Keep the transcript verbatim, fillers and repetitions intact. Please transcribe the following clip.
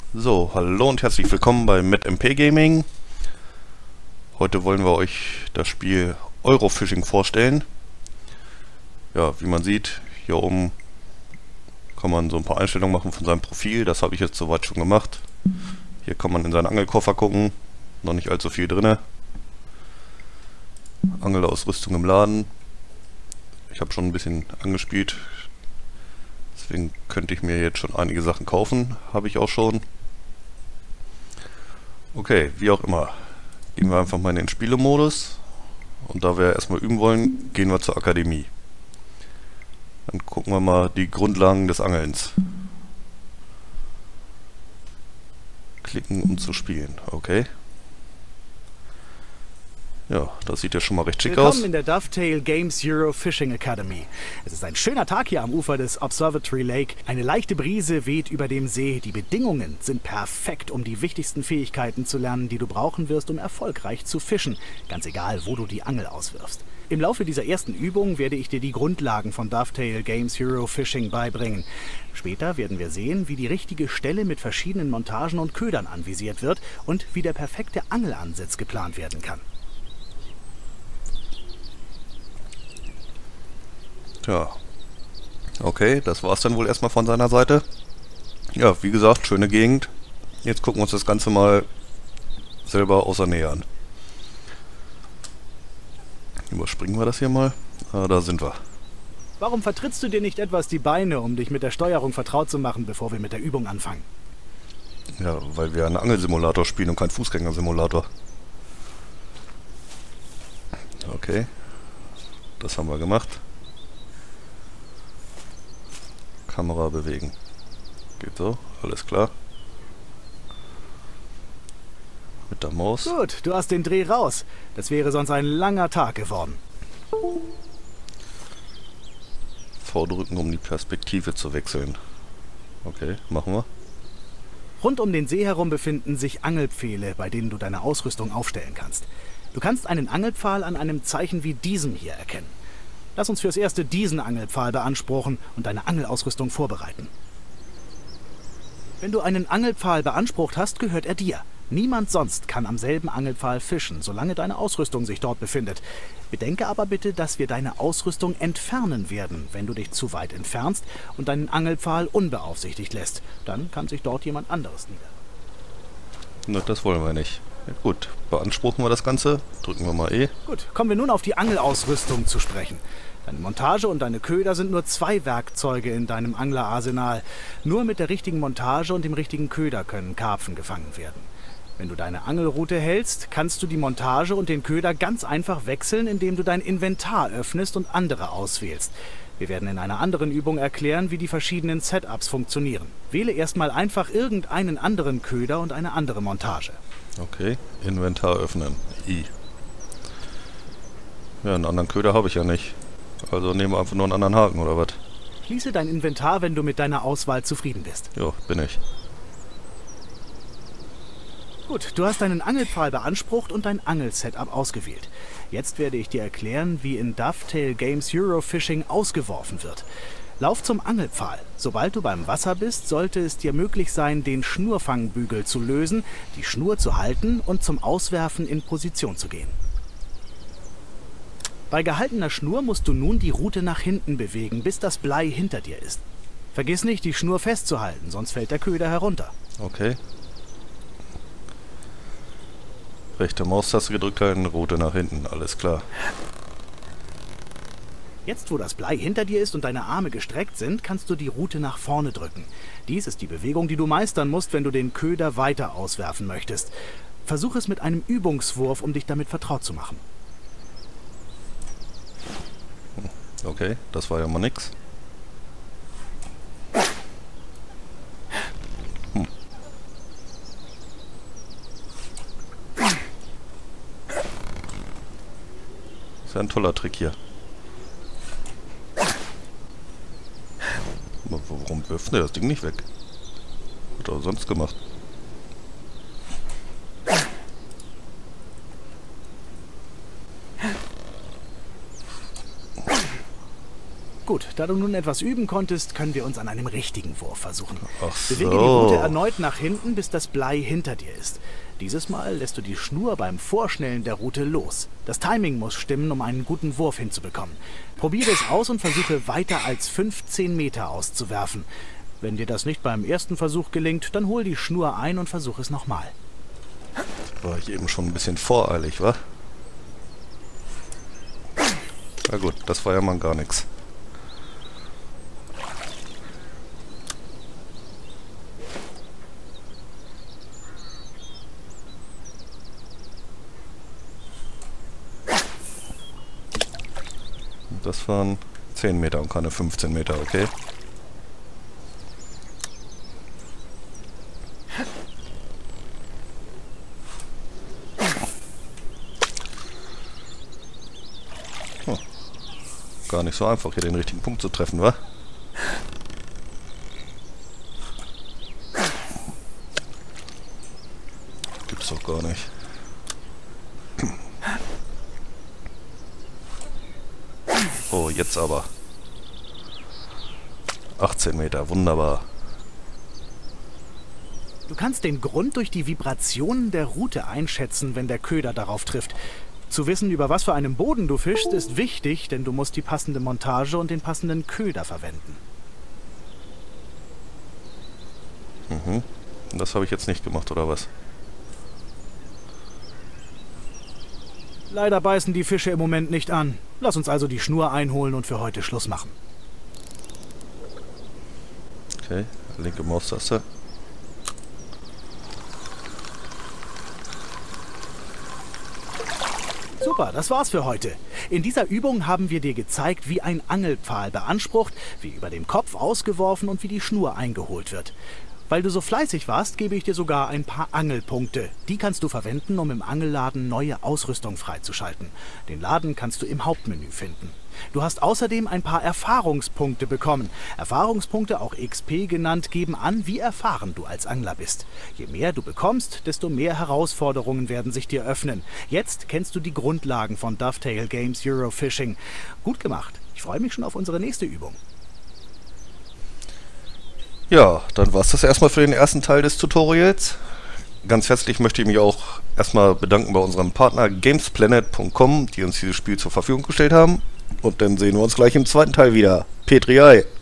So, hallo und herzlich willkommen bei MetMP Gaming. Heute wollen wir euch das Spiel Eurofishing vorstellen. Ja, wie man sieht, hier oben kann man so ein paar Einstellungen machen von seinem Profil. Das habe ich jetzt soweit schon gemacht. Hier kann man in seinen Angelkoffer gucken. Noch nicht allzu viel drin. Angelausrüstung im Laden. Ich habe schon ein bisschen angespielt. Deswegen könnte ich mir jetzt schon einige Sachen kaufen. Habe ich auch schon. Okay, wie auch immer. Gehen wir einfach mal in den Spielemodus. Und da wir erstmal üben wollen, gehen wir zur Akademie. Dann gucken wir mal die Grundlagen des Angelns. Klicken, um zu spielen. Okay. Ja, das sieht ja schon mal recht schick aus. Willkommen in der Dovetail Games Eurofishing Academy. Es ist ein schöner Tag hier am Ufer des Observatory Lake. Eine leichte Brise weht über dem See. Die Bedingungen sind perfekt, um die wichtigsten Fähigkeiten zu lernen, die du brauchen wirst, um erfolgreich zu fischen. Ganz egal, wo du die Angel auswirfst. Im Laufe dieser ersten Übung werde ich dir die Grundlagen von Dovetail Games Eurofishing beibringen. Später werden wir sehen, wie die richtige Stelle mit verschiedenen Montagen und Ködern anvisiert wird und wie der perfekte Angelansatz geplant werden kann. Ja, okay, das war's dann wohl erstmal von seiner Seite. Ja, wie gesagt, schöne Gegend. Jetzt gucken wir uns das Ganze mal selber aus der Nähe an. Überspringen wir das hier mal. Ah, da sind wir. Warum vertrittst du dir nicht etwas die Beine, um dich mit der Steuerung vertraut zu machen, bevor wir mit der Übung anfangen? Ja, weil wir einen Angelsimulator spielen und keinen Fußgängersimulator. Okay, das haben wir gemacht. Kamera bewegen. Geht so, alles klar. Mit der Maus. Gut, du hast den Dreh raus. Das wäre sonst ein langer Tag geworden. V drücken, um die Perspektive zu wechseln. Okay, machen wir. Rund um den See herum befinden sich Angelpfähle, bei denen du deine Ausrüstung aufstellen kannst. Du kannst einen Angelpfahl an einem Zeichen wie diesem hier erkennen. Lass uns fürs Erste diesen Angelpfahl beanspruchen und deine Angelausrüstung vorbereiten. Wenn du einen Angelpfahl beansprucht hast, gehört er dir. Niemand sonst kann am selben Angelpfahl fischen, solange deine Ausrüstung sich dort befindet. Bedenke aber bitte, dass wir deine Ausrüstung entfernen werden, wenn du dich zu weit entfernst und deinen Angelpfahl unbeaufsichtigt lässt. Dann kann sich dort jemand anderes niederlassen. Na, das wollen wir nicht. Ja, gut, beanspruchen wir das Ganze. Drücken wir mal E. Gut, kommen wir nun auf die Angelausrüstung zu sprechen. Deine Montage und deine Köder sind nur zwei Werkzeuge in deinem Anglerarsenal. Nur mit der richtigen Montage und dem richtigen Köder können Karpfen gefangen werden. Wenn du deine Angelrute hältst, kannst du die Montage und den Köder ganz einfach wechseln, indem du dein Inventar öffnest und andere auswählst. Wir werden in einer anderen Übung erklären, wie die verschiedenen Setups funktionieren. Wähle erstmal einfach irgendeinen anderen Köder und eine andere Montage. Okay, Inventar öffnen. I. Ja, einen anderen Köder habe ich ja nicht. Also nehmen wir einfach nur einen anderen Haken, oder was? Schließe dein Inventar, wenn du mit deiner Auswahl zufrieden bist. Ja, bin ich. Gut, du hast deinen Angelpfahl beansprucht und dein Angelsetup ausgewählt. Jetzt werde ich dir erklären, wie in Dovetail Games Eurofishing ausgeworfen wird. Lauf zum Angelpfahl. Sobald du beim Wasser bist, sollte es dir möglich sein, den Schnurfangbügel zu lösen, die Schnur zu halten und zum Auswerfen in Position zu gehen. Bei gehaltener Schnur musst du nun die Rute nach hinten bewegen, bis das Blei hinter dir ist. Vergiss nicht, die Schnur festzuhalten, sonst fällt der Köder herunter. Okay. Rechte Maustaste gedrückt halten, Rute nach hinten, alles klar. Jetzt, wo das Blei hinter dir ist und deine Arme gestreckt sind, kannst du die Rute nach vorne drücken. Dies ist die Bewegung, die du meistern musst, wenn du den Köder weiter auswerfen möchtest. Versuch es mit einem Übungswurf, um dich damit vertraut zu machen. Okay, das war ja mal nix. Hm. Ist ja ein toller Trick hier. Aber warum wirft der das Ding nicht weg? Hat er sonst gemacht? Gut, da du nun etwas üben konntest, können wir uns an einem richtigen Wurf versuchen. Ach so. Bewege die Route erneut nach hinten, bis das Blei hinter dir ist. Dieses Mal lässt du die Schnur beim Vorschnellen der Route los. Das Timing muss stimmen, um einen guten Wurf hinzubekommen. Probiere es aus und versuche weiter als fünfzehn Meter auszuwerfen. Wenn dir das nicht beim ersten Versuch gelingt, dann hol die Schnur ein und versuch es nochmal. War ich eben schon ein bisschen voreilig, wa? Na gut, das war ja mal gar nichts. Das waren zehn Meter und keine fünfzehn Meter, okay? Oh. Gar nicht so einfach, hier den richtigen Punkt zu treffen, wa? Gibt's doch gar nicht. Oh, jetzt aber. achtzehn Meter, wunderbar. Du kannst den Grund durch die Vibrationen der Route einschätzen, wenn der Köder darauf trifft. Zu wissen, über was für einem Boden du fischst, ist wichtig, denn du musst die passende Montage und den passenden Köder verwenden. Mhm. Das habe ich jetzt nicht gemacht, oder was? Leider beißen die Fische im Moment nicht an. Lass uns also die Schnur einholen und für heute Schluss machen. Okay, linke Maustaste. Super, das war's für heute. In dieser Übung haben wir dir gezeigt, wie ein Angelpfahl beansprucht, wie über dem Kopf ausgeworfen und wie die Schnur eingeholt wird. Weil du so fleißig warst, gebe ich dir sogar ein paar Angelpunkte. Die kannst du verwenden, um im Angelladen neue Ausrüstung freizuschalten. Den Laden kannst du im Hauptmenü finden. Du hast außerdem ein paar Erfahrungspunkte bekommen. Erfahrungspunkte, auch X P genannt, geben an, wie erfahren du als Angler bist. Je mehr du bekommst, desto mehr Herausforderungen werden sich dir öffnen. Jetzt kennst du die Grundlagen von Dovetail Games Eurofishing. Gut gemacht. Ich freue mich schon auf unsere nächste Übung. Ja, dann war es das erstmal für den ersten Teil des Tutorials. Ganz herzlich möchte ich mich auch erstmal bedanken bei unserem Partner Gamesplanet punkt com, die uns dieses Spiel zur Verfügung gestellt haben. Und dann sehen wir uns gleich im zweiten Teil wieder. Petri Ei!